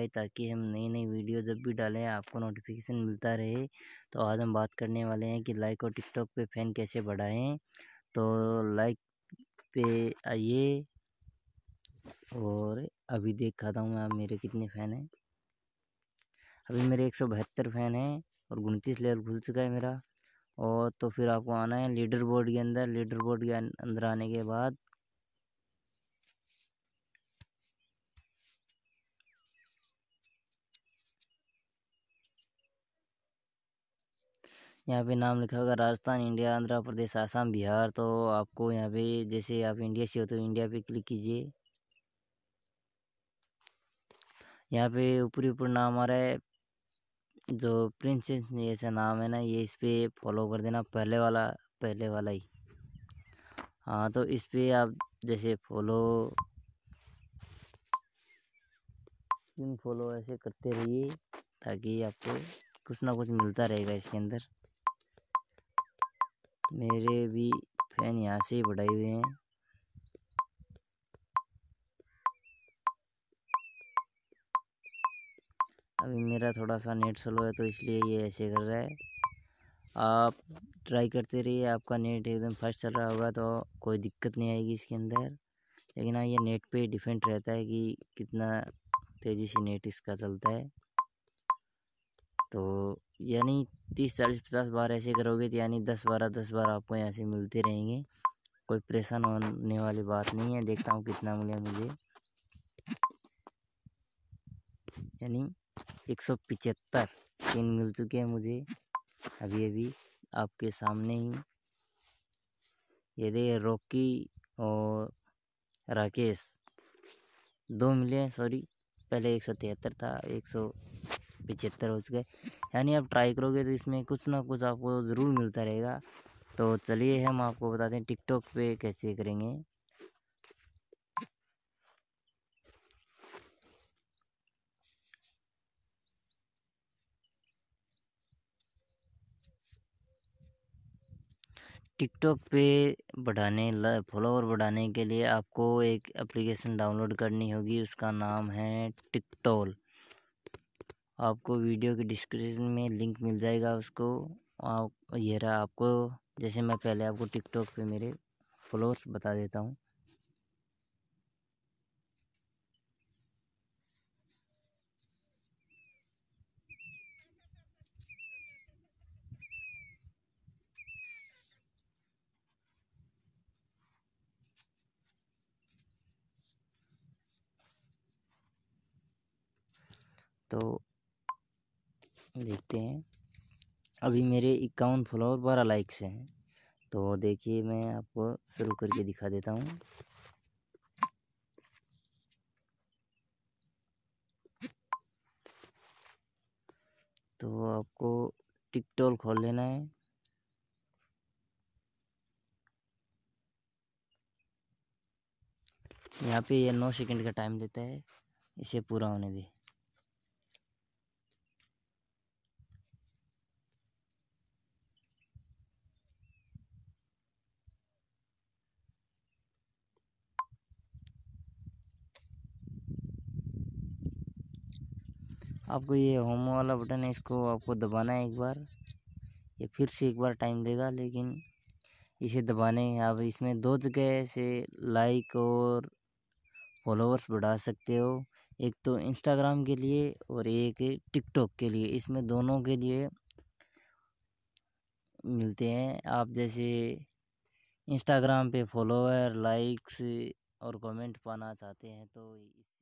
पाए, ताकि हम नई नई वीडियो जब भी डालें आपको नोटिफिकेशन मिलता रहे। तो आज हम बात करने वाले हैं कि लाइक और टिकटॉक पे फ़ैन कैसे बढ़ाएं। तो लाइक पे आइए और अभी दिखाता हूँ मैं आप मेरे कितने फ़ैन हैं। अभी मेरे 172 फ़ैन हैं और 29 लेवल खुल चुका है मेरा। और तो फिर आपको आना है लीडर बोर्ड के अंदर। लीडर बोर्ड के अंदर आने के बाद यहाँ पे नाम लिखा होगा राजस्थान, इंडिया, आंध्र प्रदेश, आसाम, बिहार। तो आपको यहाँ पे जैसे आप इंडिया से हो तो इंडिया पे क्लिक कीजिए। यहाँ पे ऊपरी ऊपर नाम आ रहा है जो प्रिंसेस ऐसा नाम है ना, ये इस पर फॉलो कर देना, पहले वाला ही। हाँ, तो इस पर आप जैसे फॉलो ऐसे करते रहिए, ताकि आपको कुछ ना कुछ मिलता रहेगा इसके अंदर। मेरे भी फैन यहाँ से बढ़ाए हुए हैं। अभी मेरा थोड़ा सा नेट स्लो है तो इसलिए ये ऐसे कर रहा है। आप ट्राई करते रहिए, आपका नेट एकदम फास्ट चल रहा होगा तो कोई दिक्कत नहीं आएगी इसके अंदर। लेकिन हाँ, ये नेट पे डिपेंड रहता है कि कितना तेज़ी से नेट इसका चलता है। तो यानी 30 40 50 बार ऐसे करोगे तो यानी 10 बार आपको यहाँ से मिलते रहेंगे। कोई परेशान होने वाली बात नहीं है। देखता हूँ कितना मिला मुझे, यानी 175 पिन मिल चुके हैं मुझे अभी आपके सामने ही। ये देखिए रॉकी और राकेश 2 मिले हैं। सॉरी, पहले 173 था, 175 हो चुका है। यानी आप ट्राई करोगे तो इसमें कुछ ना कुछ आपको ज़रूर मिलता रहेगा। तो चलिए हम आपको बताते हैं टिकटॉक पे कैसे करेंगे। टिकटॉक पे फॉलोवर बढ़ाने के लिए आपको एक एप्लीकेशन डाउनलोड करनी होगी, उसका नाम है टिकटॉल। आपको वीडियो की डिस्क्रिप्शन में लिंक मिल जाएगा उसको। आप ये रहा आपको, जैसे मैं पहले आपको टिकटॉक पे मेरे फॉलोअर्स बता देता हूँ। तो देखते हैं, अभी मेरे 51 फॉलोअर 12 लाइक्स हैं। तो देखिए मैं आपको शुरू करके दिखा देता हूँ। तो आपको टिकटॉल खोल लेना है। यहाँ पे ये 9 सेकंड का टाइम देता है, इसे पूरा होने दे। आपको ये होम वाला बटन है, इसको आपको दबाना है एक बार। ये फिर से एक बार टाइम लेगा, लेकिन इसे दबाने आप इसमें 2 जगह से लाइक और फॉलोअर्स बढ़ा सकते हो। एक तो इंस्टाग्राम के लिए और एक टिकटॉक के लिए। इसमें दोनों के लिए मिलते हैं। आप जैसे इंस्टाग्राम पे फॉलोअर, लाइक्स और कमेंट पाना चाहते हैं तो